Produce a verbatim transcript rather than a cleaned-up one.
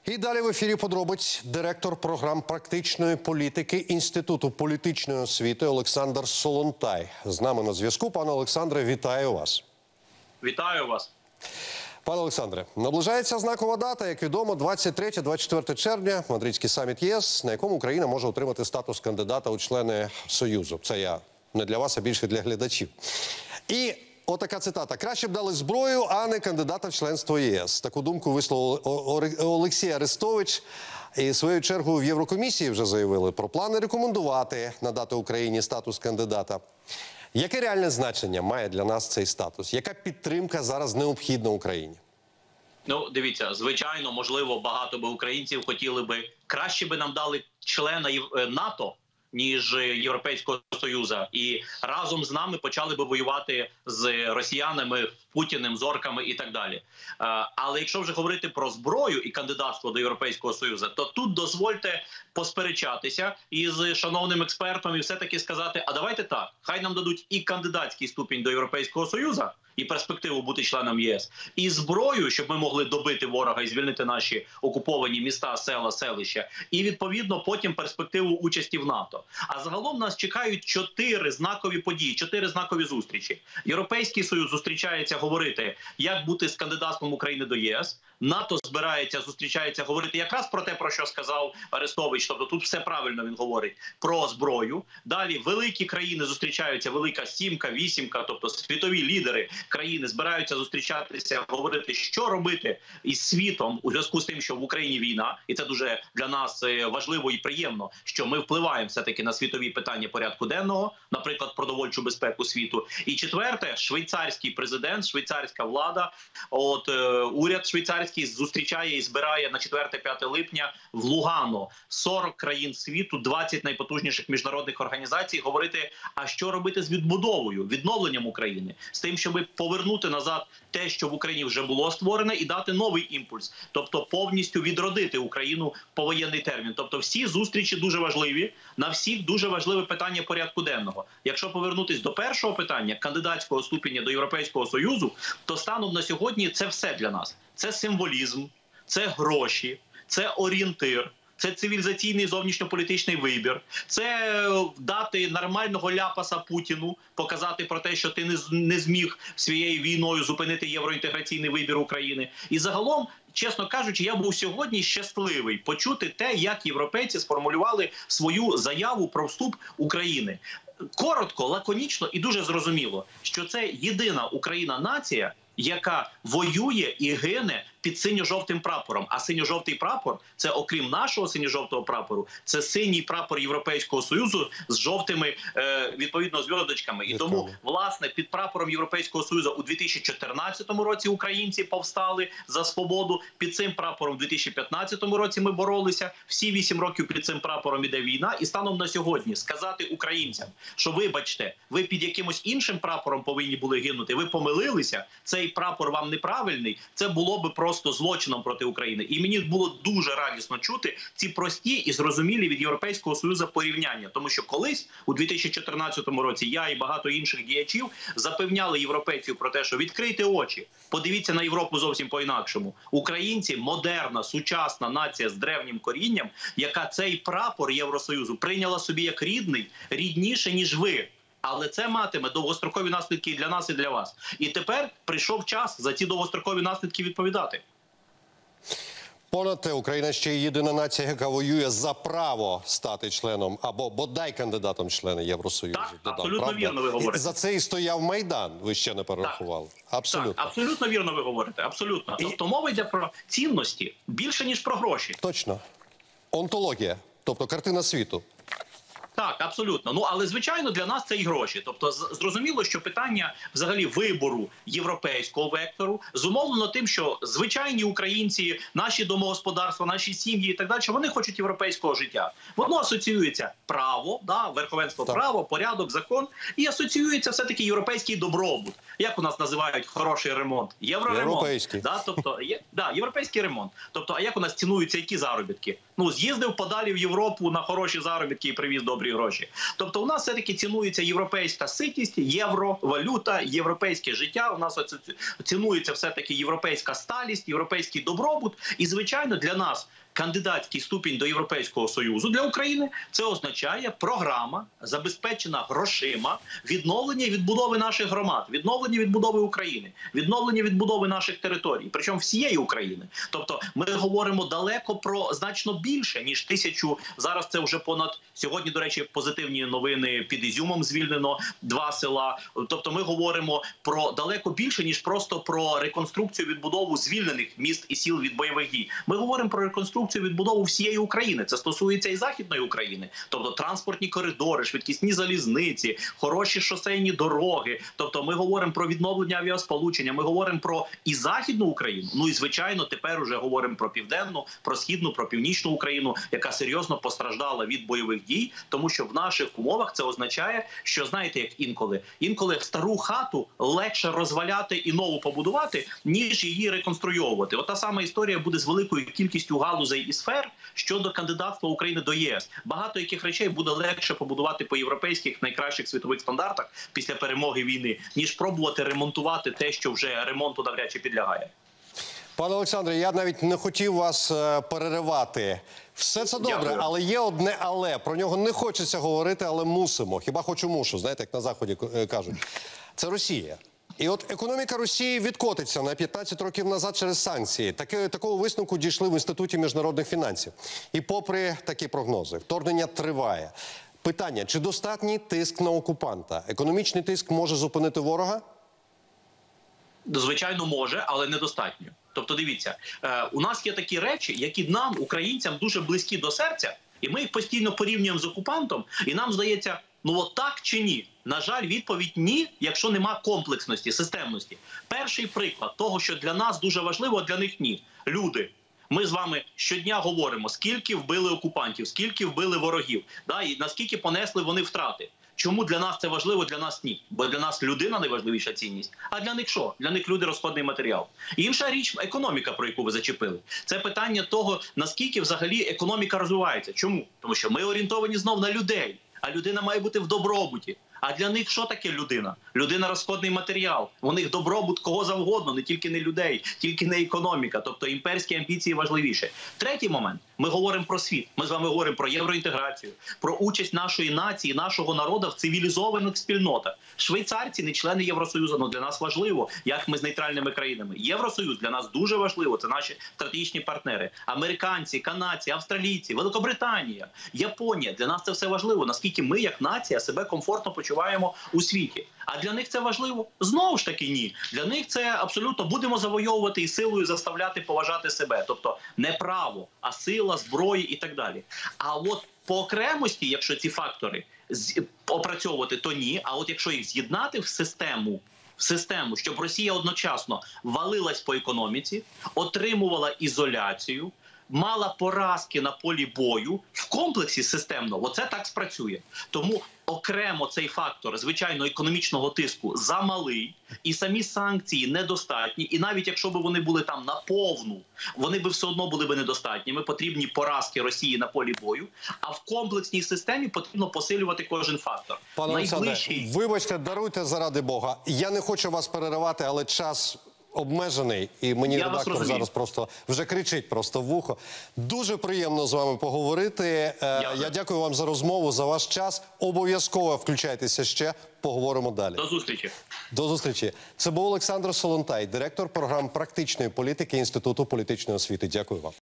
І далі в ефірі подробиць директор програм практичної політики Інституту політичної освіти Олександр Солонтай. З нами на зв'язку. Пане Олександре, вітаю вас. Вітаю вас. Пане Олександре, наближається знакова дата, як відомо, двадцять третє - двадцять четверте червня, Мадридський саміт ЄС, на якому Україна може отримати статус кандидата у члени Союзу. Це я не для вас, а більше для глядачів. І отака цитата. «Краще б дали зброю, а не кандидата в членство ЄС». Таку думку висловив Олексій Арестович. І своєю чергою в Єврокомісії вже заявили про плани рекомендувати надати Україні статус кандидата. Яке реальне значення має для нас цей статус? Яка підтримка зараз необхідна Україні? Ну, дивіться, звичайно, можливо, багато би українців хотіли би, краще би нам дали члена НАТО, ніж Європейського Союзу. І разом з нами почали би воювати з росіянами, Путіним, зорками і так далі. Але якщо вже говорити про зброю і кандидатство до Європейського Союзу, то тут дозвольте посперечатися із шановним експертом і все-таки сказати, а давайте так, хай нам дадуть і кандидатський ступінь до Європейського Союзу, і перспективу бути членом ЄС, і зброю, щоб ми могли добити ворога і звільнити наші окуповані міста, села, селища, і відповідно потім перспективу участі в НАТО. А загалом нас чекають чотири знакові події, чотири знакові зустрічі. Європейський Союз зустрічається говорити, як бути з кандидатством України до ЄС. НАТО збирається, зустрічається говорити якраз про те, про що сказав Арестович, тобто тут все правильно він говорить, про зброю. Далі великі країни зустрічаються, велика сімка, вісімка, тобто світові лідери країни збираються зустрічатися, говорити, що робити із світом у зв'язку з тим, що в Україні війна, і це дуже для нас важливо і приємно, що ми впливаємо все-таки на світові питання порядку денного, наприклад, продовольчу безпеку світу. І четверте, швейцарський президент, швейцарська влада, от уряд швейцарський зустрічає і збирає на четверте-п'яте липня в Лугано сорок країн світу, двадцять найпотужніших міжнародних організацій, говорити, а що робити з відбудовою, відновленням України, з тим, щоб повернути назад те, що в Україні вже було створене, і дати новий імпульс, тобто повністю відродити Україну по воєнний термін. Тобто всі зустрічі дуже важливі, на всіх дуже важливе питання порядку денного. Якщо повернутися до першого питання, кандидатського ступеня до Європейського Союзу, то станом на сьогодні це все для нас. Це символізм, це гроші, це орієнтир. Це цивілізаційний зовнішньополітичний вибір. Це дати нормального ляпаса Путіну, показати про те, що ти не, не зміг своєю війною зупинити євроінтеграційний вибір України. І загалом, чесно кажучи, я був сьогодні щасливий почути те, як європейці сформулювали свою заяву про вступ України. Коротко, лаконічно і дуже зрозуміло, що це єдина Україна-нація, яка воює і гине під синьо-жовтим прапором. А синьо-жовтий прапор – це, окрім нашого синьо-жовтого прапору, це синій прапор Європейського Союзу з жовтими, е, відповідно, зв'язочками. І тому, власне, під прапором Європейського Союзу у дві тисячі чотирнадцятому році українці повстали за свободу, під цим прапором у дві тисячі п'ятнадцятому році ми боролися, всі вісім років під цим прапором іде війна. І станом на сьогодні сказати українцям, що, вибачте, ви під якимось іншим прапором повинні були гинути, ви помилилися, цей прапор вам неправильний, це було би просто злочином проти України. І мені було дуже радісно чути ці прості і зрозумілі від Європейського Союзу порівняння. Тому що колись, у дві тисячі чотирнадцятому році, я і багато інших діячів запевняли європейців про те, що відкрийте очі, подивіться на Європу зовсім по-інакшому. Українці – модерна, сучасна нація з древнім корінням, яка цей прапор Євросоюзу прийняла собі як рідний, рідніше, ніж ви. Але це матиме довгострокові наслідки і для нас, і для вас. І тепер прийшов час за ці довгострокові наслідки відповідати. Понад те, Україна ще й єдина нація, яка воює за право стати членом або бодай кандидатом члена Євросоюзу. Так, Додам, абсолютно правда? вірно ви говорите. І за це і стояв Майдан, ви ще не перерахували. Так, абсолютно. Так, абсолютно вірно ви говорите, абсолютно. І... Тобто мова йде про цінності більше, ніж про гроші. Точно. Онтологія, тобто картина світу. Так, абсолютно. Ну, але, звичайно, для нас це і гроші. Тобто, зрозуміло, що питання, взагалі, вибору європейського вектору зумовлено тим, що звичайні українці, наші домогосподарства, наші сім'ї і так далі, вони хочуть європейського життя. Воно асоціюється право, да, верховенство так. права, порядок, закон, і асоціюється все-таки європейський добробут. Як у нас називають хороший ремонт? Євроремонт. Європейський. Да, тобто, є, да, європейський ремонт. Тобто, а як у нас цінуються які заробітки? Ну, з'їздив подалі в Європу на хороші заробітки і привіз добрі добрі гроші. Тобто у нас все-таки цінується європейська ситість, євро, валюта, європейське життя. У нас оце цінується все-таки європейська сталість, європейський добробут. І, звичайно, для нас кандидатський ступінь до Європейського Союзу для України – це означає програма, забезпечена грошима, відновлення і відбудови наших громад, відновлення і відбудови України, відновлення і відбудови наших територій, причому всієї України. Тобто ми говоримо далеко про значно більше, ніж тисячу, зараз це вже понад, сьогодні, до речі, позитивні новини, під Ізюмом звільнено два села. Тобто ми говоримо про далеко більше, ніж просто про реконструкцію, відбудову звільнених міст і сіл від бойових дій. Ми говоримо про реконструкцію, відбудову всієї України. Це стосується і Західної України. Тобто транспортні коридори, швидкісні залізниці, хороші шосейні дороги. Тобто ми говоримо про відновлення авіасполучення, ми говоримо про і Західну Україну, ну і, звичайно, тепер уже говоримо про Південну, про Східну, про Північну Україну, яка серйозно постраждала від бойових дій, тому що в наших умовах це означає, що, знаєте, як інколи, інколи стару хату легше розваляти і нову побудувати, ніж її реконструйовувати. От та сама історія буде з великою кількістю галузей і сфер щодо кандидатства України до ЄС. Багато яких речей буде легше побудувати по європейських найкращих світових стандартах після перемоги війни, ніж пробувати ремонтувати те, що вже ремонту навряд чи підлягає. Пане Олександре, я навіть не хотів вас е, переривати. Все це добре, Дякую. але є одне але. Про нього не хочеться говорити, але мусимо. Хіба хочу мушу, знаєте, як на Заході е, кажуть. Це Росія. І от економіка Росії відкотиться на п'ятнадцять років назад через санкції. Таке, такого висновку дійшли в Інституті міжнародних фінансів. І попри такі прогнози, вторгнення триває. Питання, чи достатній тиск на окупанта? Економічний тиск може зупинити ворога? Звичайно, може, але недостатньо. Тобто, дивіться, е, у нас є такі речі, які нам, українцям, дуже близькі до серця, і ми їх постійно порівнюємо з окупантом, і нам здається, ну от так чи ні? На жаль, відповідь ні, якщо нема комплексності, системності. Перший приклад того, що для нас дуже важливо, а для них ні. Люди. Ми з вами щодня говоримо, скільки вбили окупантів, скільки вбили ворогів, да, і наскільки понесли вони втрати. Чому для нас це важливо, для нас ні? Бо для нас людина найважливіша цінність. А для них що? Для них люди – розходний матеріал. Інша річ – економіка, про яку ви зачепили. Це питання того, наскільки взагалі економіка розвивається. Чому? Тому що ми орієнтовані знов на людей. А людина має бути в добробуті. А для них що таке людина? Людина – розходний матеріал. У них добробут кого завгодно, не тільки не людей, тільки не економіка. Тобто імперські амбіції важливіше. Третій момент. Ми говоримо про світ. Ми з вами говоримо про євроінтеграцію, про участь нашої нації, нашого народу в цивілізованих спільнотах. Швейцарці не члени Євросоюзу, але для нас важливо, як ми з нейтральними країнами. Євросоюз для нас дуже важливо, це наші стратегічні партнери. Американці, канадці, австралійці, Великобританія, Японія. Для нас це все важливо, наскільки ми, як нація, себе комфортно почуваємо у світі. А для них це важливо? Знову ж таки ні. Для них це абсолютно будемо завойовувати і силою заставляти поважати себе. Тобто не право, а сила, зброї і так далі. А от по окремості, якщо ці фактори опрацьовувати, то ні. А от якщо їх з'єднати в систему, в систему, щоб Росія одночасно валилась по економіці, отримувала ізоляцію, мала поразки на полі бою в комплексі системно, оце так спрацює. Тому окремо цей фактор, звичайно, економічного тиску замалий, і самі санкції недостатні, і навіть якщо б вони були там наповну, вони б все одно були б недостатніми, потрібні поразки Росії на полі бою, а в комплексній системі потрібно посилювати кожен фактор. Пане Олександре, Найближчий... вибачте, даруйте заради Бога. Я не хочу вас переривати, але час обмежений, і мені Я вас редактор розумію. зараз просто вже кричить просто в вухо. Дуже приємно з вами поговорити. Е, Дякую. Я дякую вам за розмову, за ваш час. Обов'язково включайтеся ще, поговоримо далі. До зустрічі. До зустрічі. Це був Олександр Солонтай, директор програм практичної політики Інституту політичної освіти. Дякую вам.